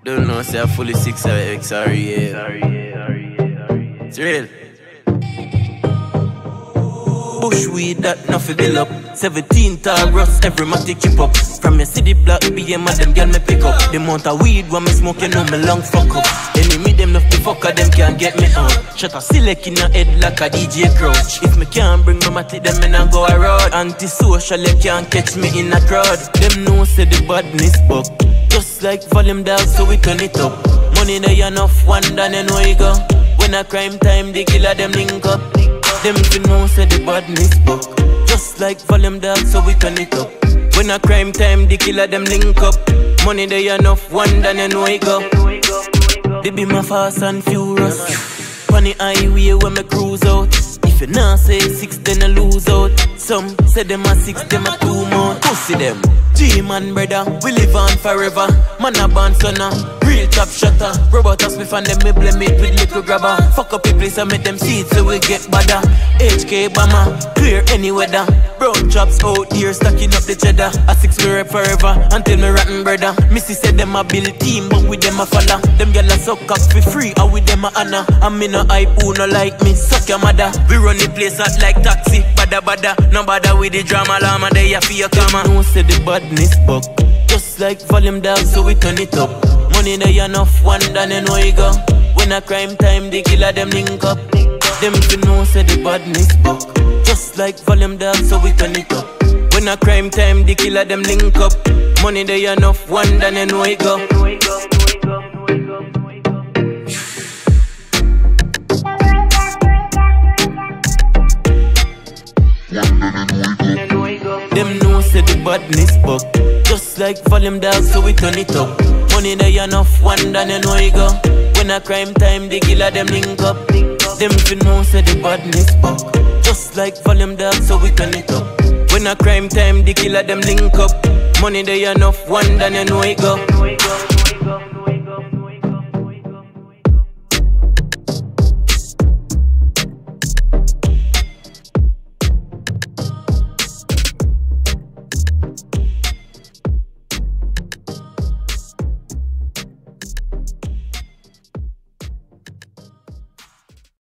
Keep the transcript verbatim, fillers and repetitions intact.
Don't know, say I'm fully six or X, sorry, yeah. Sorry, yeah, sorry, yeah, sorry, yeah. It's real. Bushweed that nothing fill up. Seventeen Taurus, every matic keep up. From your city block, B M and them girl me pick up. The amount of weed when me smoke, you know me long fuck up. Enemy them love the fucker, them can't get me out. Shut a select in your head like a D J Crouch. If me can't bring my matic, them me not go around. Antisocial, they can't catch me in a crowd. Them know say the badness buck. Just like volume dog, so we turn it up. Money they enough, one done and where you go. When a crime time, the killer them link up. Them fi know say the badness buck. Just like volume dog, so we turn it up. When a crime time, the killer them link up. Money they enough, one done and where you go. They be my fast and furious. On the highway when me cruise out. If you not say six, then I lose out. Some say them a six, them a two more. Pussy them. G-man brother, we live on forever. Man a born sonner, real top shutter. Robot us me fan them, me blame it with little grabber. Fuck up the place and make them see it so we get badder. H K Bama, clear any weather. Brown chops out here, stacking up the cheddar. A six we rep forever, until me rotten brother. Missy said them a build team, but with them a follow. Them gyal a suck up for free, or with them a honor. And me no hype who no like me, suck your mother. We run the place out like taxi, bada bada. No bother with the drama, llama, they a fear comma. No say the badness buck. Just like volume dog, so we turn it up. Money they enough, one done and where you go. When a crime time, the killer them link up. Them fi know say the badness buck. Just like volume dog, so we turn it up. When a crime time, the killer them link up. Money they enough, one done and where you go. Them know say the badness buck. Just like volume dog, so we turn it up. Money they enough, one done and where you go. When a crime time, the killer them link up. Them fi know say the badness buck. Just like volume dog, so we turn it up. When a crime time, the killer them link up. Money they enough, one done and where you go.